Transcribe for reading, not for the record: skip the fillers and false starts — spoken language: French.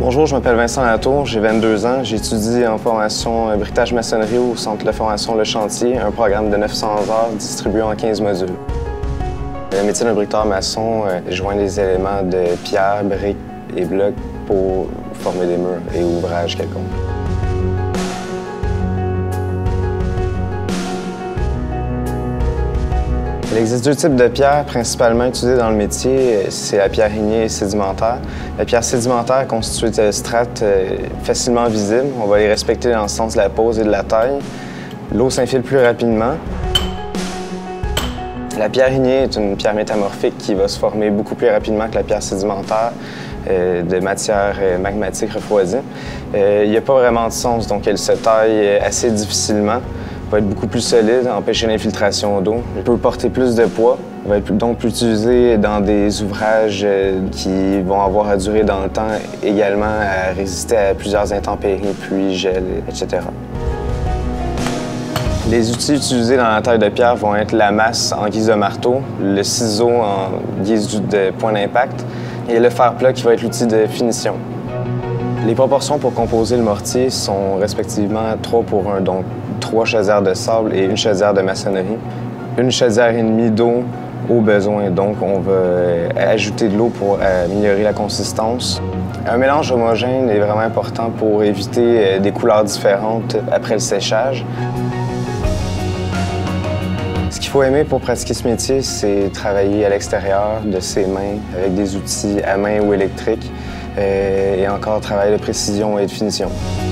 Bonjour, je m'appelle Vincent Latour, j'ai 22 ans. J'étudie en formation bricolage maçonnerie au centre de formation Le Chantier, un programme de 900 heures distribué en 15 modules. Le métier d'un bricoleur maçon joint les éléments de pierre, briques et blocs pour former des murs et ouvrages quelconques. Il existe deux types de pierres principalement utilisées dans le métier. C'est la pierre ignée et sédimentaire. La pierre sédimentaire est constituée de strates facilement visibles. On va les respecter dans le sens de la pose et de la taille. L'eau s'infile plus rapidement. La pierre ignée est une pierre métamorphique qui va se former beaucoup plus rapidement que la pierre sédimentaire de matière magmatique refroidie. Il n'y a pas vraiment de sens, donc elle se taille assez difficilement. Va être beaucoup plus solide, empêcher l'infiltration d'eau. Il peut porter plus de poids. Il va être donc plus utilisé dans des ouvrages qui vont avoir à durer dans le temps, également à résister à plusieurs intempéries, pluie, gel, etc. Les outils utilisés dans la taille de pierre vont être la masse en guise de marteau, le ciseau en guise de point d'impact et le fer plat qui va être l'outil de finition. Les proportions pour composer le mortier sont respectivement 3 pour 1, donc 3 chaudières de sable et une chaudière de maçonnerie. Une chaudière et demie d'eau au besoin, donc on va ajouter de l'eau pour améliorer la consistance. Un mélange homogène est vraiment important pour éviter des couleurs différentes après le séchage. Ce qu'il faut aimer pour pratiquer ce métier, c'est travailler à l'extérieur de ses mains avec des outils à main ou électriques et encore travailler de précision et de finition.